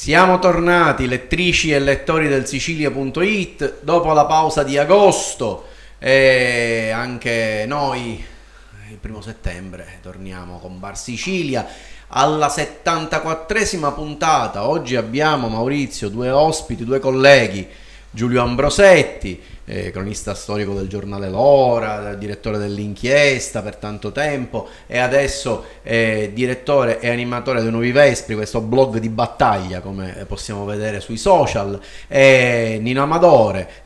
Siamo tornati, lettrici e lettori del Sicilia.it, dopo la pausa di agosto e anche noi il 1° settembre torniamo con Bar Sicilia alla 74esima puntata. Oggi abbiamo, Maurizio, due ospiti, due colleghi: Giulio Ambrosetti, cronista storico del giornale L'Ora, direttore dell'Inchiesta per tanto tempo e adesso direttore e animatore dei Nuovi Vespri, questo blog di battaglia come possiamo vedere sui social, e Nino Amadore,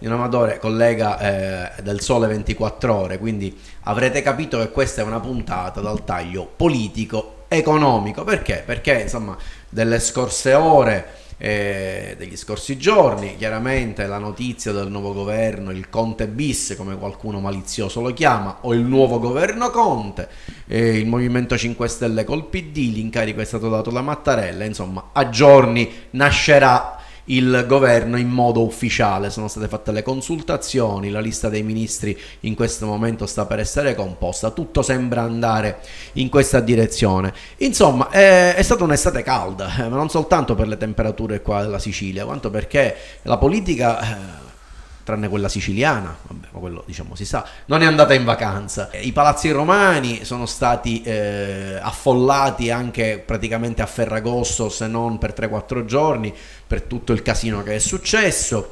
collega del Sole 24 Ore, quindi avrete capito che questa è una puntata dal taglio politico economico. Perché? Perché insomma delle scorse ore, degli scorsi giorni, chiaramente la notizia del nuovo governo, il Conte bis come qualcuno malizioso lo chiama, o il nuovo governo Conte, il Movimento 5 Stelle col PD, l'incarico è stato dato da Mattarella, insomma a giorni nascerà il governo in modo ufficiale. Sono state fatte le consultazioni, la lista dei ministri in questo momento sta per essere composta, tutto sembra andare in questa direzione. Insomma è stata un'estate calda, ma non soltanto per le temperature qua della Sicilia, quanto perché la politica, tranne quella siciliana, vabbè, ma quello diciamo si sa, non è andata in vacanza. I palazzi romani sono stati affollati anche praticamente a Ferragosto, se non per 3-4 giorni, per tutto il casino che è successo.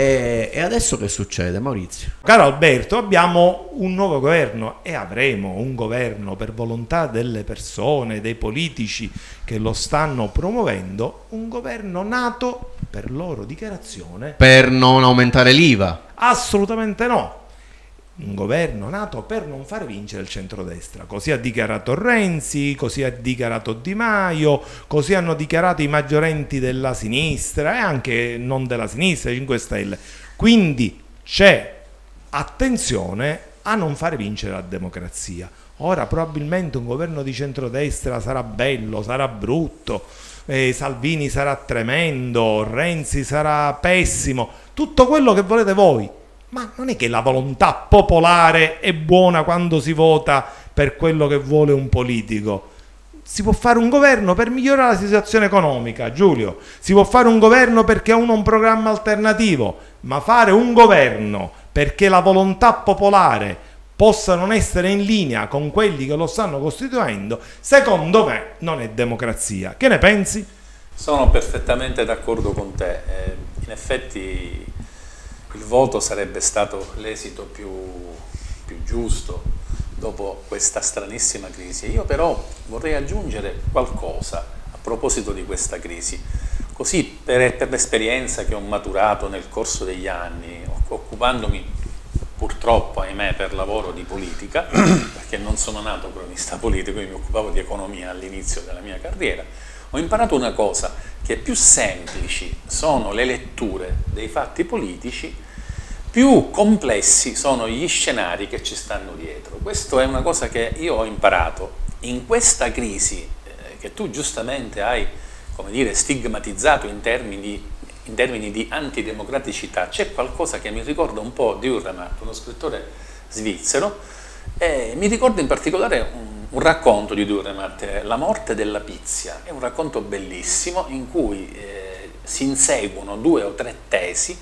E adesso che succede, Maurizio? Caro Alberto, abbiamo un nuovo governo e avremo un governo per volontà delle persone, dei politici che lo stanno promuovendo, un governo nato, per loro dichiarazione, per non aumentare l'IVA. Assolutamente no. Un governo nato per non far vincere il centrodestra. Così ha dichiarato Renzi, così ha dichiarato Di Maio, così hanno dichiarato i maggiorenti della sinistra e anche non della sinistra, 5 Stelle. Quindi c'è attenzione a non far vincere la democrazia. Ora probabilmente un governo di centrodestra sarà bello, sarà brutto, Salvini sarà tremendo, Renzi sarà pessimo, tutto quello che volete voi. Ma non è che la volontà popolare è buona quando si vota per quello che vuole un politico. Si può fare un governo per migliorare la situazione economica, Giulio, si può fare un governo perché uno ha un programma alternativo, ma fare un governo perché la volontà popolare possa non essere in linea con quelli che lo stanno costituendo, secondo me non è democrazia. Che ne pensi? Sono perfettamente d'accordo con te. In effetti il voto sarebbe stato l'esito più giusto dopo questa stranissima crisi. Io però vorrei aggiungere qualcosa a proposito di questa crisi, così per l'esperienza che ho maturato nel corso degli anni, occupandomi purtroppo, ahimè, per lavoro di politica, perché non sono nato cronista politico, io mi occupavo di economia all'inizio della mia carriera. Ho imparato una cosa, che più semplici sono le letture dei fatti politici, più complessi sono gli scenari che ci stanno dietro. Questa è una cosa che io ho imparato. In questa crisi, che tu giustamente hai, come dire, stigmatizzato in termini di antidemocraticità, c'è qualcosa che mi ricorda un po' di Dürrenmatt, uno scrittore svizzero, e mi ricorda in particolare un racconto di Dürrenmatt, La morte della Pizia. È un racconto bellissimo in cui si inseguono 2 o 3 tesi.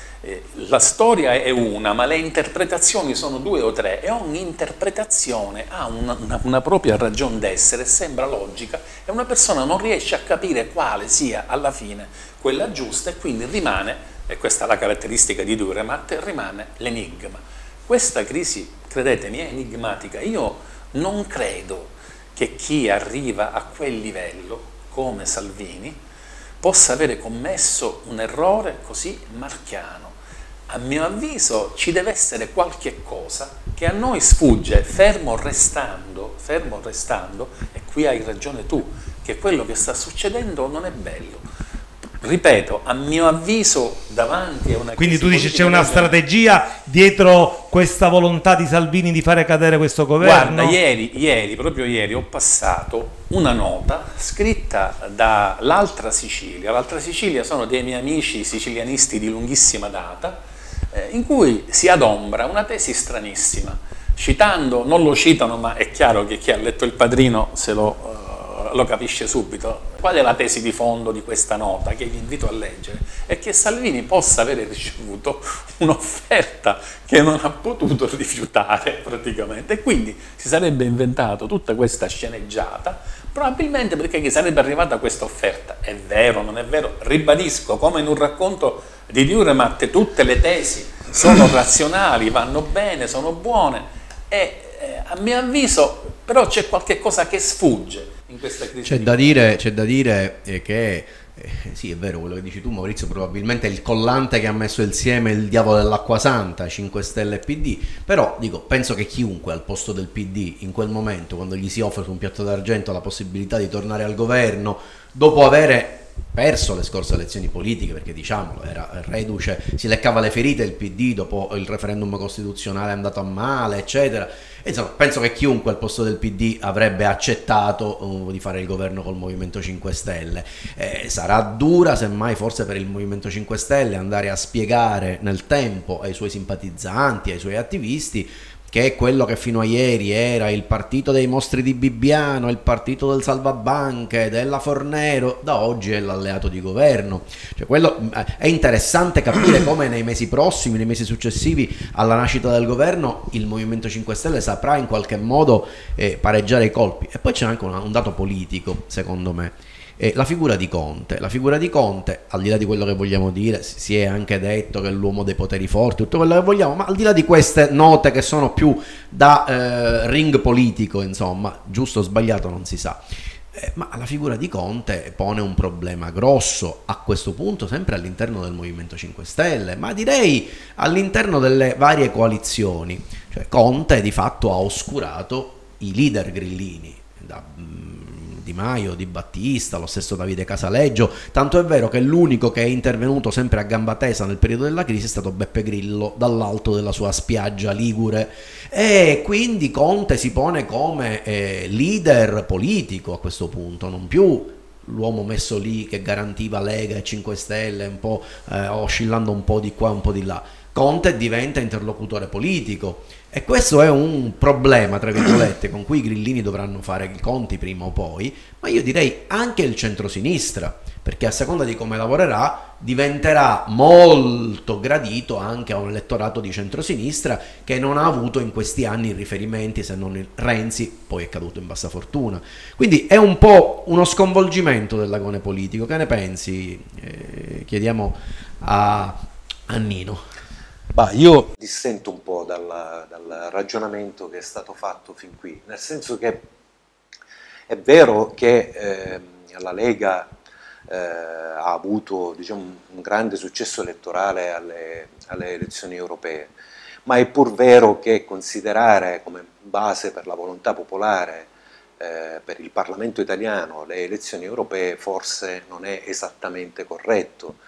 La storia è una, ma le interpretazioni sono 2 o 3 e ogni interpretazione ha una propria ragione d'essere, sembra logica e una persona non riesce a capire quale sia alla fine quella giusta e quindi rimane, e questa è la caratteristica di Dürrenmatt, rimane l'enigma. Questa crisi, credetemi, è enigmatica. Io non credo che chi arriva a quel livello, come Salvini, possa avere commesso un errore così marchiano. A mio avviso ci deve essere qualche cosa che a noi sfugge, fermo restando, e qui hai ragione tu, che quello che sta succedendo non è bello. Ripeto, a mio avviso davanti a una crisi. Quindi tu dici c'è una strategia dietro questa volontà di Salvini di fare cadere questo governo? Guarda, proprio ieri ho passato una nota scritta dall'Altra Sicilia. L'Altra Sicilia sono dei miei amici sicilianisti di lunghissima data, in cui si adombra una tesi stranissima, citando, non lo citano, ma è chiaro che chi ha letto Il Padrino lo capisce subito, Qual è la tesi di fondo di questa nota che vi invito a leggere? È che Salvini possa avere ricevuto un'offerta che non ha potuto rifiutare praticamente, e quindi si sarebbe inventato tutta questa sceneggiata, probabilmente perché gli sarebbe arrivata questa offerta. È vero, non è vero? Ribadisco, come in un racconto di Dürrenmatt, tutte le tesi sono razionali, vanno bene, sono buone, e a mio avviso però c'è qualche cosa che sfugge in questa crisi. C'è da dire che sì, è vero quello che dici tu, Maurizio, probabilmente il collante che ha messo insieme il diavolo dell'acqua santa, 5 Stelle e PD, però dico, penso che chiunque al posto del PD in quel momento, quando gli si offre su un piatto d'argento la possibilità di tornare al governo dopo avere perso le scorse elezioni politiche, perché diciamolo, era reduce, si leccava le ferite il PD dopo il referendum costituzionale è andato a male, eccetera. E insomma, penso che chiunque al posto del PD avrebbe accettato di fare il governo col Movimento 5 Stelle. Sarà dura, semmai, forse per il Movimento 5 Stelle andare a spiegare nel tempo ai suoi simpatizzanti, ai suoi attivisti, che è quello che fino a ieri era il partito dei mostri di Bibbiano, il partito del salvabanche, della Fornero, da oggi è l'alleato di governo. Cioè, è interessante capire come nei mesi prossimi, nei mesi successivi alla nascita del governo, il Movimento 5 Stelle saprà in qualche modo pareggiare i colpi. E poi c'è anche un dato politico, secondo me. La figura di Conte, al di là di quello che vogliamo dire, si è anche detto che è l'uomo dei poteri forti, tutto quello che vogliamo, ma al di là di queste note che sono più da ring politico, insomma, giusto o sbagliato non si sa, ma la figura di Conte pone un problema grosso a questo punto, sempre all'interno del Movimento 5 Stelle, ma direi all'interno delle varie coalizioni. Cioè, Conte di fatto ha oscurato i leader grillini, Di Maio, Di Battista, lo stesso Davide Casaleggio, tanto è vero che l'unico che è intervenuto sempre a gamba tesa nel periodo della crisi è stato Beppe Grillo dall'alto della sua spiaggia ligure, e quindi Conte si pone come leader politico a questo punto, non più l'uomo messo lì che garantiva Lega e 5 Stelle, un po' oscillando un po' di qua, un po' di là. Conte diventa interlocutore politico, e questo è un problema, tra virgolette, con cui i grillini dovranno fare i conti prima o poi, ma io direi anche il centrosinistra, perché a seconda di come lavorerà diventerà molto gradito anche a un elettorato di centrosinistra che non ha avuto in questi anni riferimenti, se non il Renzi, poi è caduto in bassa fortuna. Quindi è un po' uno sconvolgimento dell'agone politico. Che ne pensi? Chiediamo a Nino. Bah, io dissento un po' dal ragionamento che è stato fatto fin qui, nel senso che è vero che la Lega ha avuto, diciamo, un grande successo elettorale alle elezioni europee, ma è pur vero che considerare come base per la volontà popolare per il Parlamento italiano le elezioni europee forse non è esattamente corretto.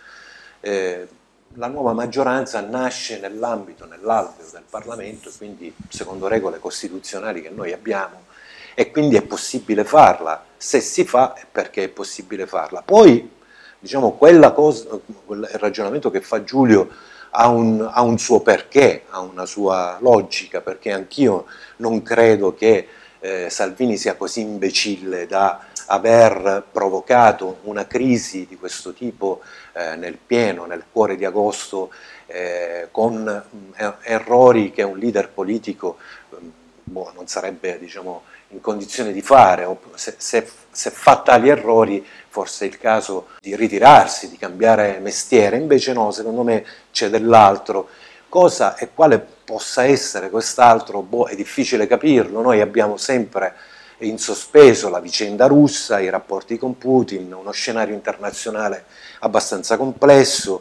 La nuova maggioranza nasce nell'alveo del Parlamento, quindi secondo regole costituzionali che noi abbiamo, e quindi è possibile farla. Se si fa è perché è possibile farla. Poi, diciamo, quel ragionamento che fa Giulio ha un suo perché, ha una sua logica, perché anch'io non credo che Salvini sia così imbecille da aver provocato una crisi di questo tipo nel cuore di agosto, con errori che un leader politico non sarebbe, diciamo, in condizione di fare. Se fa tali errori forse è il caso di ritirarsi, di cambiare mestiere. Invece no, secondo me c'è dell'altro. Cosa e quale possa essere quest'altro, è difficile capirlo. Noi abbiamo sempre in sospeso la vicenda russa, i rapporti con Putin, uno scenario internazionale abbastanza complesso,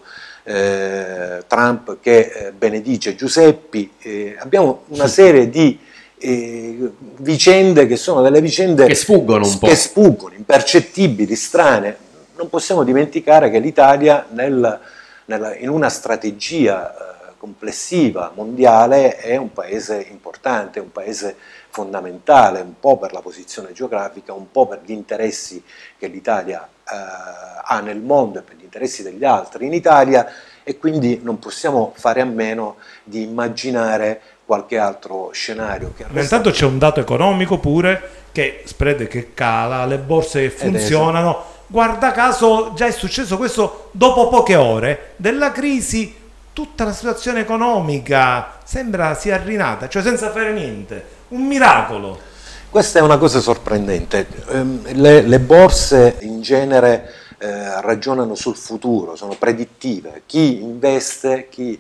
Trump che benedice Giuseppi, abbiamo una serie di vicende che sono delle vicende che sfuggono un po', che sfuggono, impercettibili, strane. Non possiamo dimenticare che l'Italia in una strategia complessiva mondiale è un paese importante, un paese fondamentale, un po' per la posizione geografica, un po' per gli interessi che l'Italia ha nel mondo e per gli interessi degli altri in Italia, e quindi non possiamo fare a meno di immaginare qualche altro scenario. Intanto c'è un dato economico pure, che spread che cala, le borse che funzionano, guarda caso già è successo questo dopo poche ore della crisi, tutta la situazione economica sembra sia rinata, cioè senza fare niente, un miracolo. Questa è una cosa sorprendente, le borse in genere ragionano sul futuro, sono predittive, chi investe, chi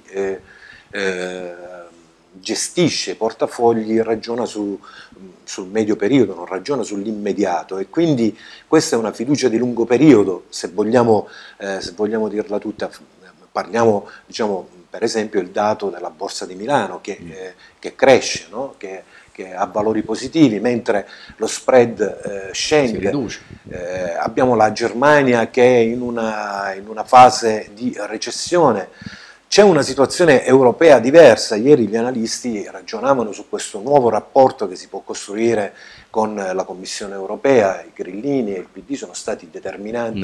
gestisce i portafogli ragiona sul medio periodo, non ragiona sull'immediato, e quindi questa è una fiducia di lungo periodo, se vogliamo dirla tutta. Parliamo, diciamo, per esempio il dato della Borsa di Milano che cresce, no? che ha valori positivi, mentre lo spread scende. Abbiamo la Germania che è in una fase di recessione. C'è una situazione europea diversa. Ieri gli analisti ragionavano su questo nuovo rapporto che si può costruire con la Commissione europea. I grillini e il PD sono stati determinanti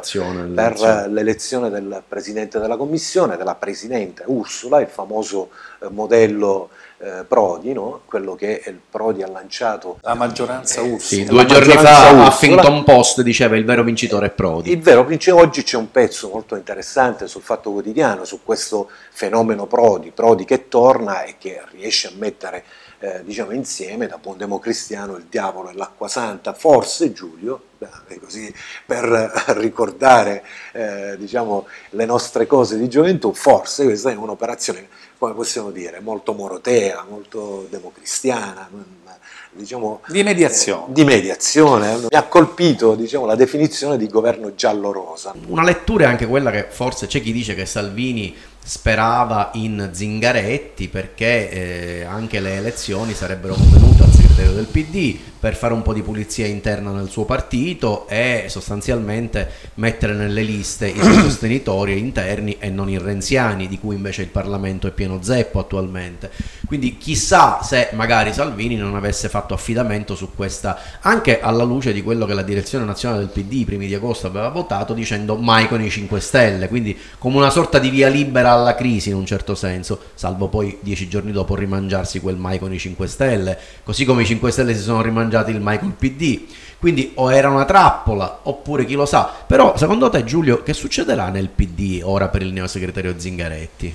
per l'elezione del Presidente della Commissione, della Presidente Ursula, il famoso modello Prodi, no? Quello che il Prodi ha lanciato. La maggioranza Ursula. Sì, 2 giorni fa Huffington Post diceva il vero vincitore è Prodi. Il vero vincitore, oggi c'è un pezzo molto interessante sul Fatto Quotidiano su questo fenomeno Prodi che torna e che riesce a mettere diciamo insieme, da buon democristiano, il diavolo e l'acqua santa. Forse, Giulio, così per ricordare diciamo le nostre cose di gioventù, forse questa è un'operazione, come possiamo dire, molto morotea, molto democristiana, diciamo, di mediazione. Di mediazione. Mi ha colpito, diciamo, la definizione di governo giallo-rosa. Una lettura è anche quella che forse c'è chi dice che Salvini sperava in Zingaretti perché anche le elezioni sarebbero convenute al segretario del PD per fare un po' di pulizia interna nel suo partito e sostanzialmente mettere nelle liste i suoi sostenitori interni e non i renziani, di cui invece il Parlamento è pieno zeppo attualmente. Quindi chissà se magari Salvini non avesse fatto affidamento su questa, anche alla luce di quello che la direzione nazionale del PD i primi di agosto aveva votato, dicendo mai con i 5 Stelle, quindi come una sorta di via libera alla crisi in un certo senso, salvo poi 10 giorni dopo rimangiarsi quel mai con i 5 Stelle, così come i 5 Stelle si sono rimangiati il mai col PD. Quindi o era una trappola oppure chi lo sa. Però secondo te, Giulio, che succederà nel PD ora per il neosegretario Zingaretti?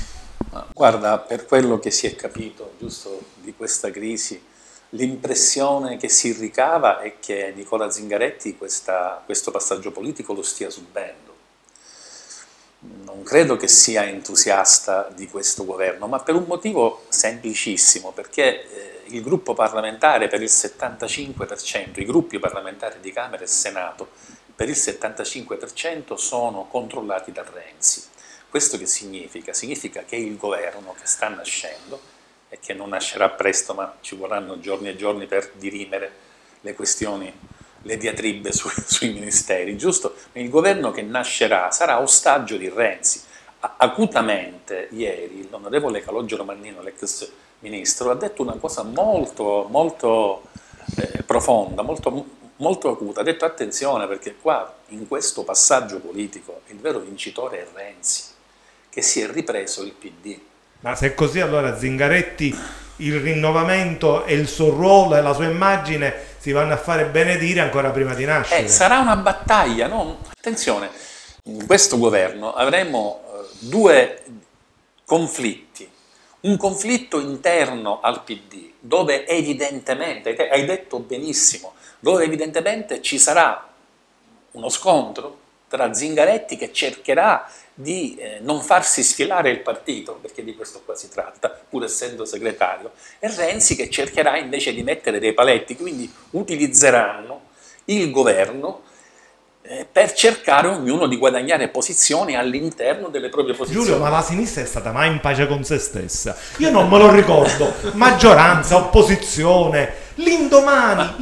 Guarda, per quello che si è capito giusto di questa crisi, l'impressione che si ricava è che Nicola Zingaretti questo passaggio politico lo stia subendo. Non credo che sia entusiasta di questo governo, ma per un motivo semplicissimo, perché il gruppo parlamentare per il 75%, i gruppi parlamentari di Camera e Senato per il 75% sono controllati da Renzi. Questo che significa? Significa che il governo che sta nascendo, e che non nascerà presto, ma ci vorranno giorni e giorni per dirimere le questioni, le diatribe sui ministeri, giusto? Il governo che nascerà sarà ostaggio di Renzi. Acutamente ieri l'onorevole Calogero Mannino, l'ex ministro, ha detto una cosa molto, molto profonda, molto acuta. Ha detto attenzione perché qua in questo passaggio politico il vero vincitore è Renzi, che si è ripreso il PD. Ma se è così, allora Zingaretti, il rinnovamento e il suo ruolo e la sua immagine si vanno a fare benedire ancora prima di nascere. Sarà una battaglia, no? Attenzione, in questo governo avremo 2 conflitti. Un conflitto interno al PD, dove evidentemente, hai detto benissimo, dove evidentemente ci sarà uno scontro tra Zingaretti, che cercherà di non farsi sfilare il partito, perché di questo qua si tratta, pur essendo segretario, e Renzi, che cercherà invece di mettere dei paletti, quindi utilizzeranno il governo per cercare ognuno di guadagnare posizioni all'interno delle proprie posizioni. Giulio, ma la sinistra è stata mai in pace con se stessa? Io non me lo ricordo. Maggioranza, opposizione, l'indomani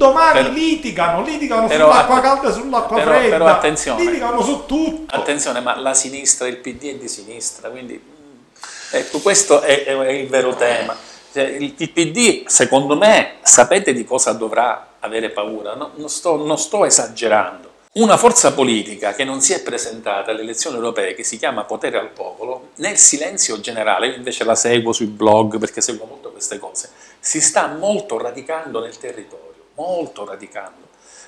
litigano sull'acqua calda e sull'acqua fredda. Però attenzione, litigano su tutto. Attenzione, ma la sinistra, il PD è di sinistra, quindi ecco, questo è il vero tema. Il PD, secondo me, sapete di cosa dovrà avere paura? Non sto esagerando. Una forza politica che non si è presentata alle elezioni europee, che si chiama Potere al Popolo, nel silenzio generale, io invece la seguo sui blog perché seguo molto queste cose, si sta molto radicando nel territorio, molto radicando.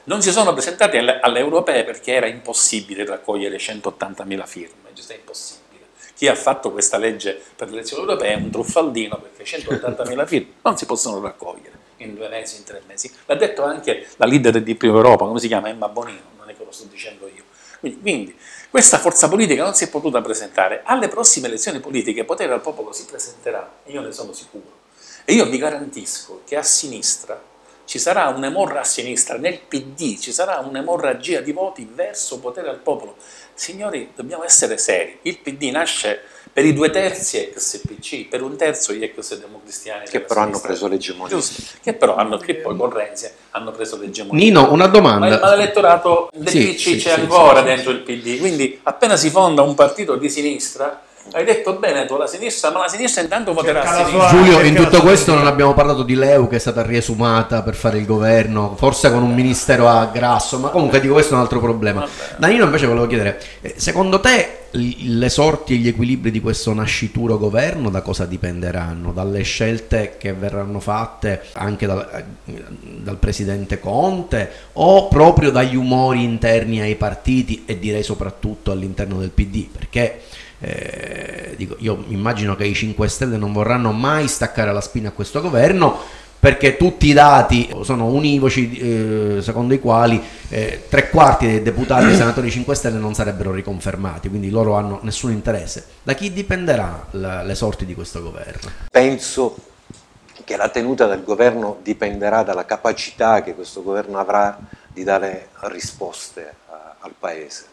Non si sono presentati alle europee perché era impossibile raccogliere 180.000 firme, è impossibile. Chi ha fatto questa legge per le elezioni europee è un truffaldino, perché 180.000 firme non si possono raccogliere in 2 mesi, in 3 mesi. L'ha detto anche la leader di Più Europa, come si chiama? Emma Bonino, non è che lo sto dicendo io. Quindi questa forza politica non si è potuta presentare. Alle prossime elezioni politiche Potere al Popolo si presenterà, io ne sono sicuro. E io vi garantisco che a sinistra ci sarà un'emorra, a sinistra, nel PD ci sarà un'emorragia di voti verso Potere al Popolo. Signori, dobbiamo essere seri. Il PD nasce per i 2/3 ex-PC, per 1/3 gli ex-democristiani. Che però hanno preso l'egemonia. Giusto, che però che poi con Renzi hanno preso l'egemonia. Nino, una domanda. Ma l'elettorato del PC c'è ancora dentro il PD, quindi appena si fonda un partito di sinistra, hai detto bene tu, la sinistra, ma la sinistra intanto voterà a sinistra. Giulio, in tutto questo non abbiamo parlato di Leu, che è stata riesumata per fare il governo, forse con un ministero a grasso, ma comunque dico, questo è un altro problema. Danilo, invece volevo chiedere, secondo te le sorti e gli equilibri di questo nascituro governo da cosa dipenderanno? Dalle scelte che verranno fatte anche dal presidente Conte, o proprio dagli umori interni ai partiti e direi soprattutto all'interno del PD? Perché dico, io immagino che i 5 Stelle non vorranno mai staccare la spina a questo governo, perché tutti i dati sono univoci, secondo i quali 3/4 dei deputati e senatori 5 Stelle non sarebbero riconfermati, quindi loro hanno nessun interesse. Da chi dipenderà le sorti di questo governo? Penso che la tenuta del governo dipenderà dalla capacità che questo governo avrà di dare risposte al Paese.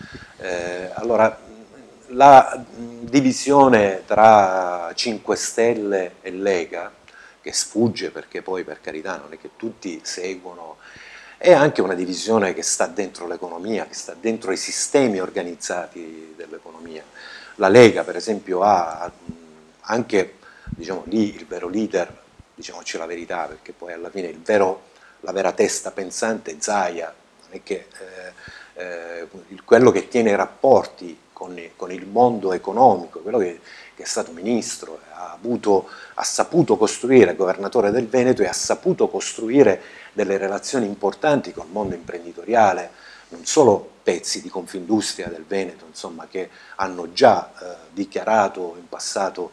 Allora, la divisione tra 5 Stelle e Lega, che sfugge perché poi, per carità, non è che tutti seguono, è anche una divisione che sta dentro l'economia, che sta dentro i sistemi organizzati dell'economia. La Lega, per esempio, ha anche, diciamo, lì il vero leader, diciamoci la verità, perché poi alla fine la vera testa pensante è Zaia, non è che quello che tiene i rapporti con il mondo economico, quello che è stato ministro, ha saputo costruire, governatore del Veneto, e ha saputo costruire delle relazioni importanti col mondo imprenditoriale, non solo pezzi di Confindustria del Veneto, insomma, che hanno già dichiarato in passato,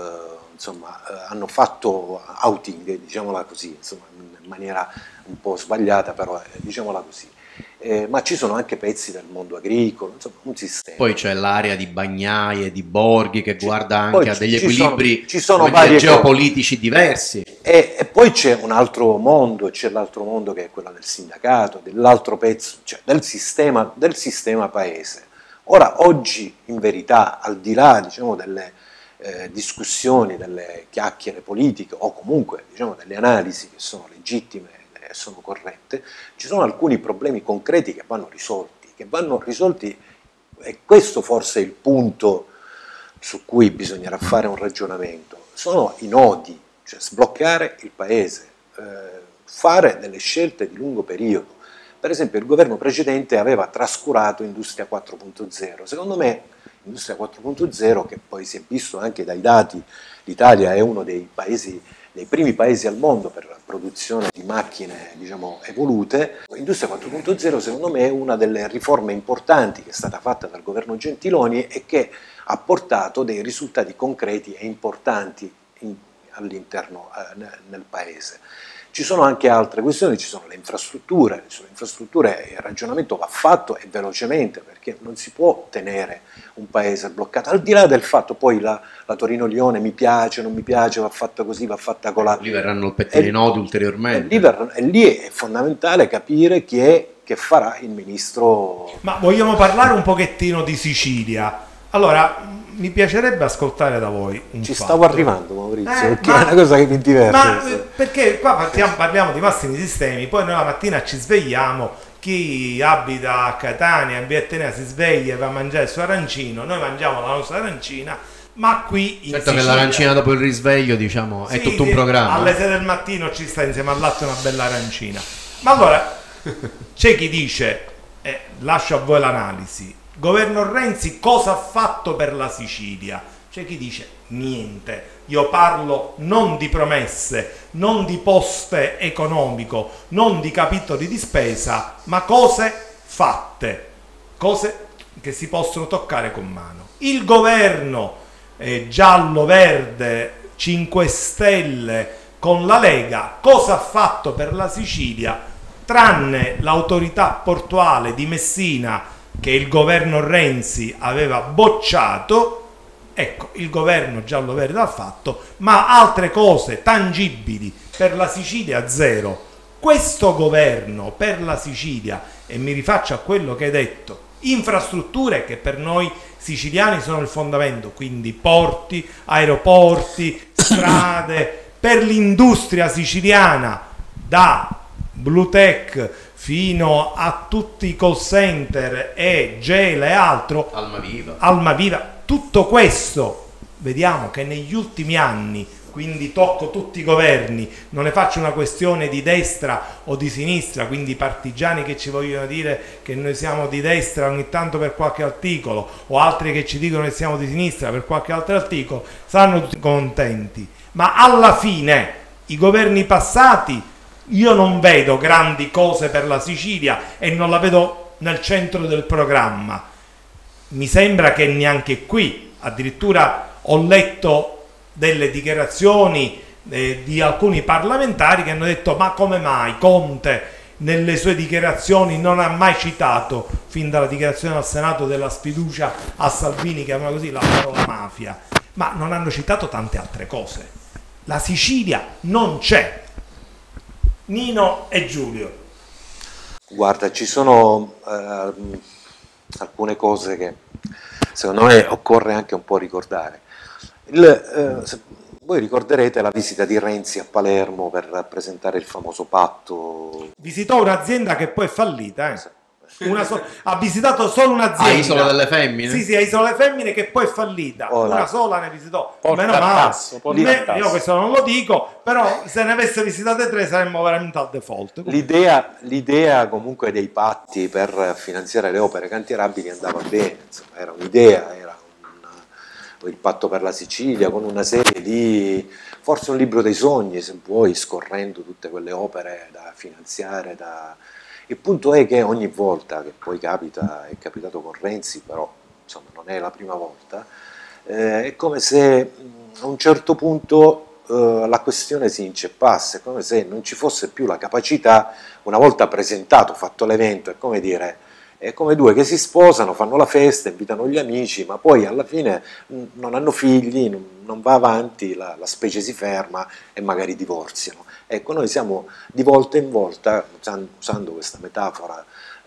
hanno fatto outing, diciamola così, insomma, in maniera un po' sbagliata, però diciamola così. Ma ci sono anche pezzi del mondo agricolo, insomma un sistema. Poi c'è l'area di Bagnaia e di Borghi che guarda anche a degli equilibri geopolitici diversi. E poi c'è un altro mondo, c'è l'altro mondo che è quello del sindacato, dell'altro pezzo, cioè del sistema paese. Ora, oggi, in verità, al di là, diciamo, delle discussioni, delle chiacchiere politiche, o comunque, diciamo, delle analisi che sono legittime, sono corrette, ci sono alcuni problemi concreti che vanno risolti, e questo forse è il punto su cui bisognerà fare un ragionamento. Sono i nodi, cioè sbloccare il paese, fare delle scelte di lungo periodo. Per esempio, il governo precedente aveva trascurato Industria 4.0. Secondo me Industria 4.0, che poi si è visto anche dai dati, l'Italia è uno dei primi paesi al mondo per la produzione di macchine, diciamo, evolute. Industria 4.0 secondo me è una delle riforme importanti che è stata fatta dal governo Gentiloni e che ha portato dei risultati concreti e importanti all'interno nel paese. Ci sono anche altre questioni, ci sono le infrastrutture. Sulle infrastrutture il ragionamento va fatto e velocemente, perché non si può tenere un paese bloccato, al di là del fatto poi la Torino-Lione mi piace, non mi piace, va fatta così, va fatta con la... Lì verranno il pettine i nodi ulteriormente. E lì è fondamentale capire che farà il ministro... Ma vogliamo parlare un pochettino di Sicilia? Allora, mi piacerebbe ascoltare da voi un Ci fatto. stavo arrivando, Maurizio, perché è una cosa che mi diverte. Ma perché qua parliamo di massimi sistemi, poi noi la mattina ci svegliamo, chi abita a Catania, in via Etnea, si sveglia e va a mangiare il suo arancino, noi mangiamo la nostra arancina, ma qui in certo Sicilia... che l'arancina dopo il risveglio, diciamo, è tutto un programma. Alle 6 del mattino ci sta insieme al latte una bella arancina. Ma allora, c'è chi dice, lascio a voi l'analisi, governo Renzi cosa ha fatto per la Sicilia? C'è chi dice niente, io parlo non di promesse, non di poste economico, non di capitoli di spesa, ma cose fatte, cose che si possono toccare con mano. Il governo giallo-verde 5 Stelle con la Lega cosa ha fatto per la Sicilia, tranne l'autorità portuale di Messina che il governo Renzi aveva bocciato? Ecco, il governo giallo-verde ha fatto, ma altre cose tangibili per la Sicilia zero. Questo governo per la Sicilia, e mi rifaccio a quello che hai detto, infrastrutture che per noi siciliani sono il fondamento, quindi porti, aeroporti, strade, per l'industria siciliana, da Bluetech fino a tutti i call center e Gela e altro, Almaviva, tutto questo vediamo che negli ultimi anni, quindi tocco tutti i governi, non ne faccio una questione di destra o di sinistra, quindi i partigiani che ci vogliono dire che noi siamo di destra ogni tanto per qualche articolo, o altri che ci dicono che siamo di sinistra per qualche altro articolo, saranno tutti contenti. Ma alla fine i governi passati, io non vedo grandi cose per la Sicilia e non la vedo nel centro del programma. Mi sembra che neanche qui, addirittura ho letto delle dichiarazioni di alcuni parlamentari che hanno detto: ma come mai Conte nelle sue dichiarazioni non ha mai citato, fin dalla dichiarazione al Senato della sfiducia a Salvini, che aveva così la parola mafia, ma non hanno citato tante altre cose. La Sicilia non c'è. Nino e Giulio. Guarda, ci sono alcune cose che secondo me occorre anche un po' ricordare. Voi ricorderete la visita di Renzi a Palermo per presentare il famoso patto. Visitò un'azienda che poi è fallita, ha visitato solo un'azienda. A Isola delle Femmine? Sì, a Isola delle Femmine, che poi è fallita. Una sola ne visitò. Meno male. Io questo non lo dico, però se ne avesse visitate 3 saremmo veramente al default. L'idea comunque dei patti per finanziare le opere cantierabili andava bene, insomma, era un'idea, era il patto per la Sicilia con una serie di, forse un libro dei sogni, se vuoi, scorrendo tutte quelle opere da finanziare. Il punto è che ogni volta che poi capita, è capitato con Renzi, però insomma non è la prima volta, è come se a un certo punto la questione si inceppasse, è come se non ci fosse più la capacità, una volta presentato, fatto l'evento, è come dire, è come due che si sposano, fanno la festa, invitano gli amici, ma poi alla fine non hanno figli, non va avanti, la specie si ferma e magari divorziano. Ecco, noi siamo di volta in volta, usando questa metafora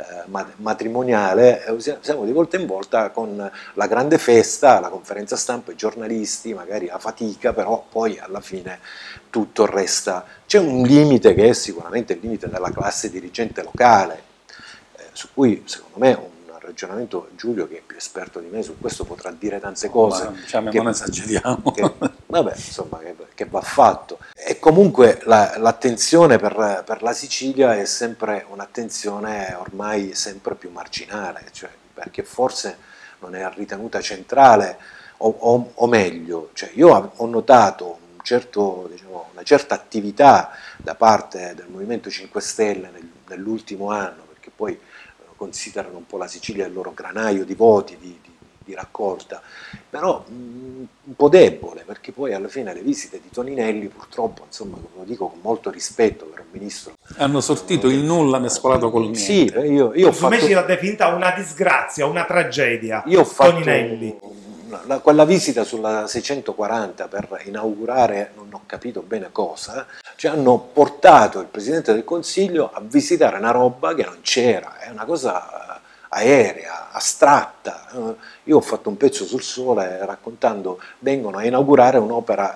matrimoniale, siamo di volta in volta con la grande festa, la conferenza stampa, i giornalisti, magari la fatica, però poi alla fine tutto resta. C'è un limite che è sicuramente il limite della classe dirigente locale, su cui secondo me un ragionamento, Giulio, che è più esperto di me su questo, potrà dire tante cose. Non esageriamo. Vabbè, insomma, che va fatto. E comunque l'attenzione per la Sicilia è sempre un'attenzione ormai sempre più marginale, cioè, perché forse non è ritenuta centrale, o meglio, cioè, io ho notato una certa attività da parte del Movimento 5 Stelle nell'ultimo anno, perché poi considerano un po' la Sicilia il loro granaio di voti, di raccolta, però un po' debole, perché poi alla fine le visite di Toninelli, purtroppo, insomma, lo dico con molto rispetto per un ministro, hanno sortito il nulla mescolato col niente. Sì, io ho fatto, l'ha definita una disgrazia, una tragedia. Io ho fatto Toninelli. Quella visita sulla 640 per inaugurare, non ho capito bene cosa, ci hanno portato il Presidente del Consiglio a visitare una roba che non c'era, è una cosa aerea, astratta. Io ho fatto un pezzo sul Sole raccontando, vengono a inaugurare un'opera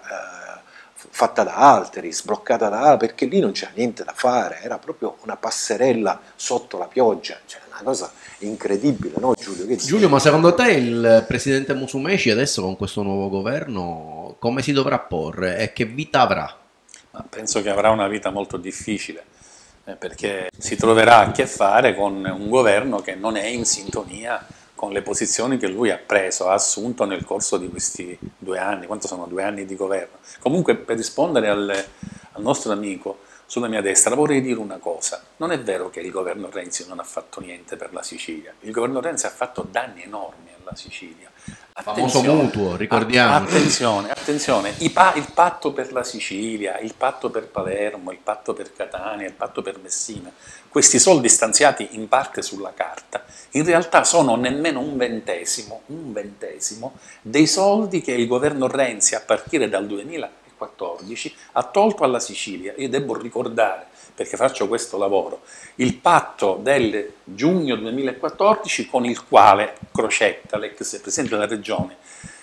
fatta da altri, sbloccata da altri, perché lì non c'era niente da fare, era proprio una passerella sotto la pioggia, cioè una cosa incredibile, no Giulio? Giulio, ma secondo te il presidente Musumeci adesso con questo nuovo governo come si dovrà porre e che vita avrà? Penso che avrà una vita molto difficile, perché si troverà a che fare con un governo che non è in sintonia con le posizioni che lui ha preso, ha assunto nel corso di questi 2 anni, quanto sono 2 anni di governo. Comunque, per rispondere al nostro amico sulla mia destra, vorrei dire una cosa: non è vero che il governo Renzi non ha fatto niente per la Sicilia, il governo Renzi ha fatto danni enormi alla Sicilia. Famoso mutuo, ricordiamo. Attenzione, il patto per la Sicilia, il patto per Palermo, il patto per Catania, il patto per Messina, questi soldi stanziati in parte sulla carta, in realtà sono nemmeno un ventesimo dei soldi che il governo Renzi, a partire dal 2014, ha tolto alla Sicilia. Io devo ricordare, perché faccio questo lavoro, il patto del giugno 2014 con il quale Crocetta, l'ex presidente della regione,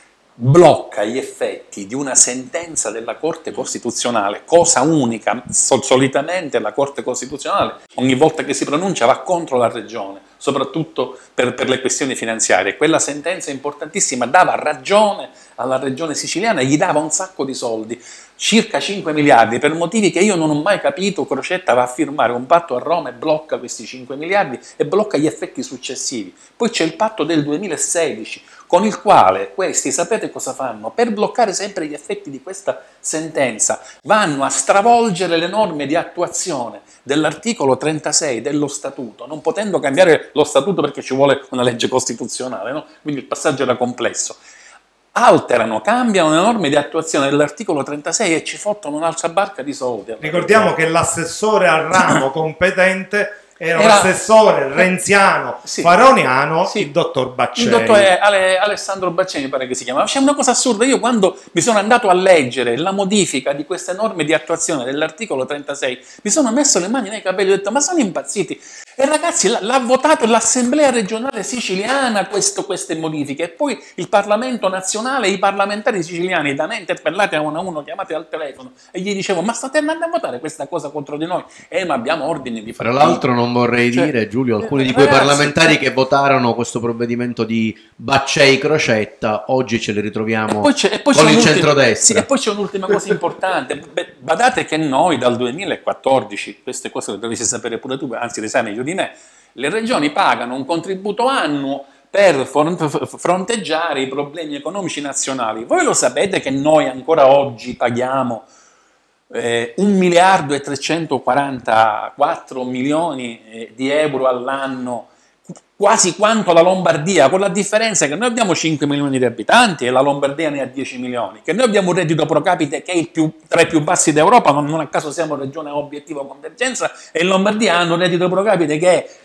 blocca gli effetti di una sentenza della Corte Costituzionale, cosa unica. Solitamente la Corte Costituzionale ogni volta che si pronuncia va contro la regione, soprattutto per le questioni finanziarie. Quella sentenza importantissima dava ragione alla regione siciliana e gli dava un sacco di soldi, circa 5 miliardi, per motivi che io non ho mai capito. Crocetta va a firmare un patto a Roma e blocca questi 5 miliardi e blocca gli effetti successivi. Poi c'è il patto del 2016, con il quale questi, sapete cosa fanno? Per bloccare sempre gli effetti di questa sentenza, vanno a stravolgere le norme di attuazione dell'articolo 36 dello Statuto, non potendo cambiare lo Statuto perché ci vuole una legge costituzionale, no? Quindi il passaggio era complesso. Alterano, cambiano le norme di attuazione dell'articolo 36 e ci fottono un'altra barca di soldi. Ricordiamo che l'assessore al ramo competente era l'assessore renziano, sì, faroniano, sì, il dottor Bacceni. Il dottore Alessandro Bacceni, pare che si chiama. C'è una cosa assurda: io quando mi sono andato a leggere la modifica di queste norme di attuazione dell'articolo 36, mi sono messo le mani nei capelli e ho detto: ma sono impazziti? E ragazzi, l'ha votato l'Assemblea regionale siciliana queste modifiche, e poi il Parlamento nazionale, i parlamentari siciliani da me interpellati a uno a uno, chiamati al telefono, e gli dicevo: ma state andando a votare questa cosa contro di noi? Ma abbiamo ordini di fare. Tra l'altro non vorrei dire, Giulio, alcuni di quei parlamentari che votarono questo provvedimento di Baccei Crocetta oggi ce li ritroviamo con il centrodestra. Sì, e poi c'è un'ultima cosa importante. Badate che noi dal 2014, queste cose le dovresti sapere pure tu, anzi le sai meglio di me, le regioni pagano un contributo annuo per fronteggiare i problemi economici nazionali. Voi lo sapete che noi ancora oggi paghiamo 1.344 milioni di euro all'anno, quasi quanto la Lombardia, con la differenza che noi abbiamo 5 milioni di abitanti e la Lombardia ne ha 10 milioni, che noi abbiamo un reddito pro capite che è tra i più bassi d'Europa, ma non a caso siamo regione a obiettivo convergenza, e in Lombardia hanno un reddito pro capite che è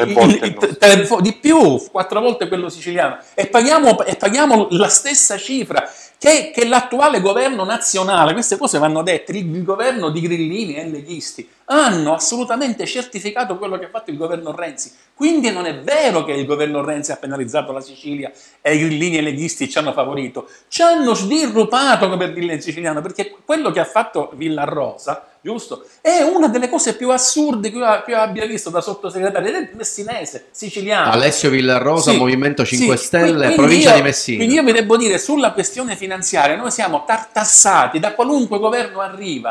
di più, 4 volte quello siciliano, e paghiamo la stessa cifra che l'attuale governo nazionale. Queste cose vanno dette. Il governo di grillini e leghisti hanno assolutamente certificato quello che ha fatto il governo Renzi. Quindi non è vero che il governo Renzi ha penalizzato la Sicilia e i grillini e leghisti ci hanno favorito, ci hanno sdirrupato, come per dirlo in siciliano, perché quello che ha fatto Villarosa, giusto, è una delle cose più assurde che io abbia visto da sottosegretario, ed è messinese, siciliano. Alessio Villarosa, sì, Movimento 5 sì, Stelle, provincia di Messina. Quindi io vi devo dire, sulla questione finanziaria noi siamo tartassati da qualunque governo arriva,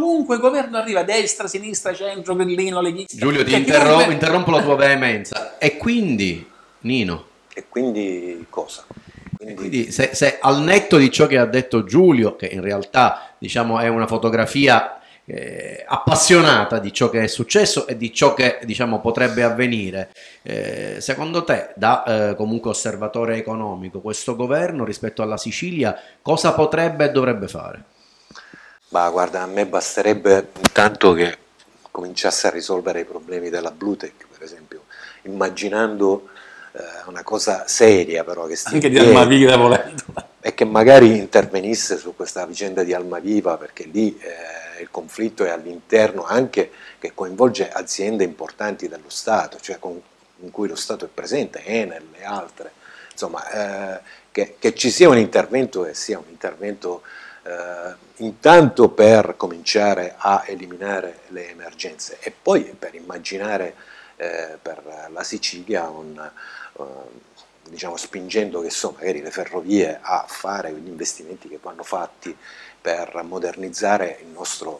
destra, sinistra, centro, grillino, leghista. Giulio, ti interrompo la tua veemenza. E quindi, Nino? E quindi cosa? Quindi se al netto di ciò che ha detto Giulio, che in realtà diciamo è una fotografia appassionata di ciò che è successo e di ciò che diciamo potrebbe avvenire, secondo te, da comunque osservatore economico, questo governo rispetto alla Sicilia cosa potrebbe e dovrebbe fare? Ma guarda, a me basterebbe intanto che cominciasse a risolvere i problemi della Blutech, per esempio, immaginando una cosa seria però che anche di Almaviva volendo, e che magari intervenisse su questa vicenda di Almaviva, perché lì il conflitto è all'interno, anche che coinvolge aziende importanti dello Stato, cioè in cui lo Stato è presente, Enel e altre, insomma, che ci sia un intervento, e sia un intervento intanto per cominciare a eliminare le emergenze, e poi per immaginare per la Sicilia diciamo, spingendo che so, magari le ferrovie a fare gli investimenti che vanno fatti per modernizzare il nostro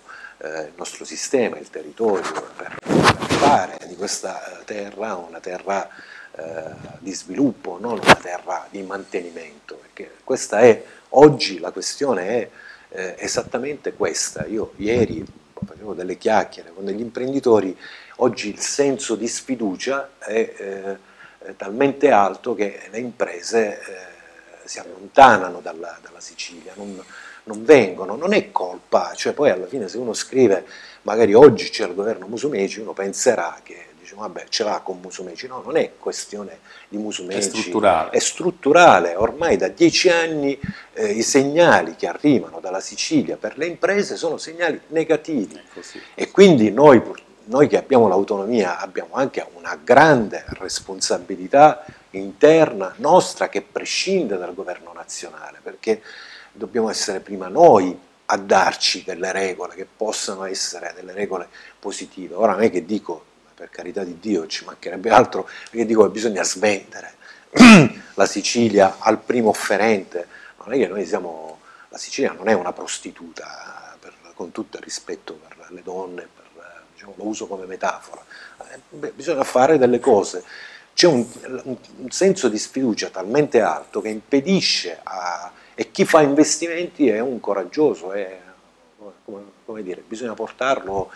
sistema, il territorio, per fare di questa terra una terra di sviluppo, non una terra di mantenimento, perché questa è, oggi la questione è esattamente questa. Io ieri facevo delle chiacchiere con degli imprenditori, oggi il senso di sfiducia è talmente alto che le imprese si allontanano dalla Sicilia, non vengono, non è colpa, cioè poi alla fine se uno scrive magari oggi c'è il governo Musumeci, uno penserà che dice vabbè ce l'ha con Musumeci, no, non è questione di Musumeci, è strutturale, ormai da 10 anni i segnali che arrivano dalla Sicilia per le imprese sono segnali negativi e quindi noi che abbiamo l'autonomia abbiamo anche una grande responsabilità interna nostra che prescinde dal governo nazionale, perché dobbiamo essere prima noi a darci delle regole che possano essere delle regole positive. Ora non è che dico, per carità di Dio, ci mancherebbe altro, perché dico che bisogna svendere la Sicilia al primo offerente. Non è che noi siamo, la Sicilia non è una prostituta, con tutto il rispetto per le donne, diciamo, lo uso come metafora. Bisogna fare delle cose. C'è un senso di sfiducia talmente alto che impedisce e chi fa investimenti è un coraggioso, come dire, bisogna portarlo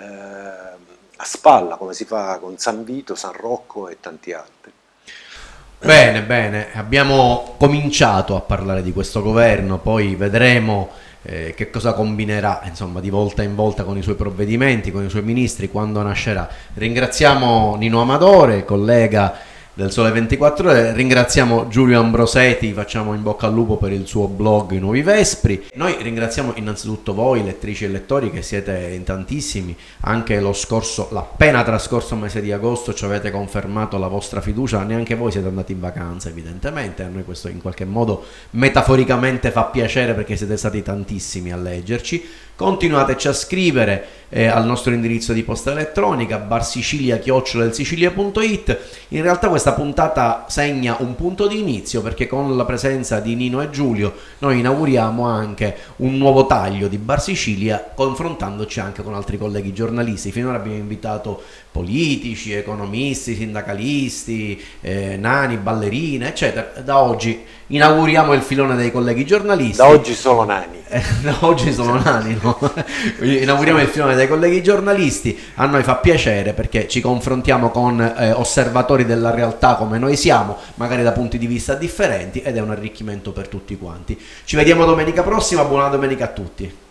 a spalla, come si fa con San Vito, San Rocco e tanti altri. Bene, bene, abbiamo cominciato a parlare di questo governo, poi vedremo che cosa combinerà, insomma, di volta in volta con i suoi provvedimenti, con i suoi ministri, quando nascerà. Ringraziamo Nino Amadore, collega del Sole 24 Ore, ringraziamo Giulio Ambrosetti, facciamo in bocca al lupo per il suo blog I Nuovi Vespri. Noi ringraziamo innanzitutto voi lettrici e lettori, che siete in tantissimi, anche l'appena trascorso mese di agosto ci avete confermato la vostra fiducia, neanche voi siete andati in vacanza evidentemente, a noi questo in qualche modo metaforicamente fa piacere perché siete stati tantissimi a leggerci. Continuateci a scrivere al nostro indirizzo di posta elettronica barsicilia@elsicilia.it. In realtà questa puntata segna un punto di inizio, perché con la presenza di Nino e Giulio noi inauguriamo anche un nuovo taglio di Bar Sicilia, confrontandoci anche con altri colleghi giornalisti. Finora abbiamo invitato politici, economisti, sindacalisti, nani, ballerine, eccetera. Da oggi inauguriamo il filone dei colleghi giornalisti. Da oggi solo nani. Da oggi sono nani, no? Inauguriamo il filone dei colleghi giornalisti. A noi fa piacere perché ci confrontiamo con osservatori della realtà come noi siamo, magari da punti di vista differenti, ed è un arricchimento per tutti quanti. Ci vediamo domenica prossima, buona domenica a tutti.